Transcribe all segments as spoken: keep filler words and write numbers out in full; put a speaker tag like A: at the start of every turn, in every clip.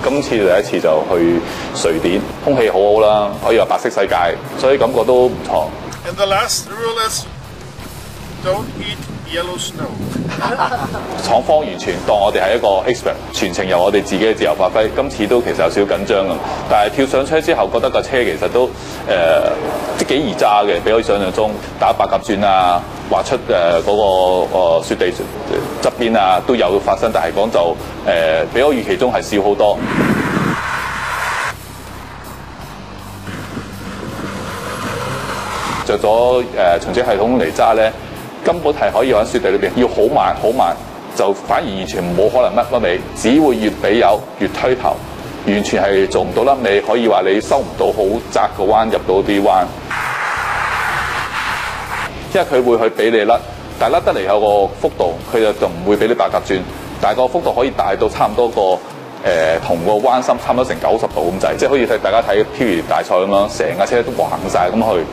A: 今次第一次就去瑞典，空氣好好啦，可以話白色世界，所以感覺都唔錯。
B: And the last rule is don't eat yellow snow
A: 廠方完全當我哋係一個 expert， 全程由我哋自己嘅自由發揮。今次都其實有少少緊張咁，但係跳上車之後，覺得架車其實都誒即幾易揸嘅，比我想象中打八甲轉啊，滑出誒嗰、呃那個、呃、雪地側邊啊都有發生，但係講就誒、呃、比我預期中係少好多。着咗誒循跡系統嚟揸咧，根本係可以喺雪地裏邊要好慢好慢，就反而完全冇可能甩甩尾，只會越俾油越推頭，完全係做唔到甩尾，可以話你收唔到好窄個彎入到啲彎，因為佢會去俾你甩，但係甩得嚟有個幅度，佢就就唔會俾你八甲轉，但係個幅度可以大到差唔多個誒同、呃、個彎心差唔多成九十度咁滯，即係好似睇大家睇漂移大賽咁樣，成架車都橫晒咁去。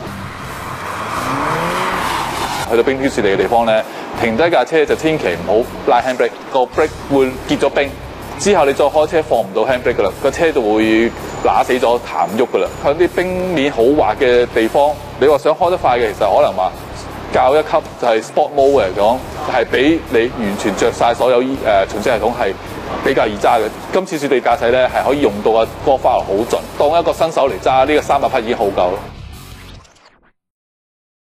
A: 去到冰天雪地嘅地方咧，停低架車就千祈唔好拉 handbrake， 個 brake 會結咗冰，之後你再開車放唔到 handbrake 噶啦，個車就會揦死咗，彈唔喐噶啦。喺啲冰面好滑嘅地方，你話想開得快嘅，其實可能話較一級就係 sport mode 嚟講，係俾你完全着晒所有誒循跡系統係比較易揸嘅。今次雪地駕駛咧係可以用到嘅歌花好盡，當一個新手嚟揸呢個三百匹已經好夠啦。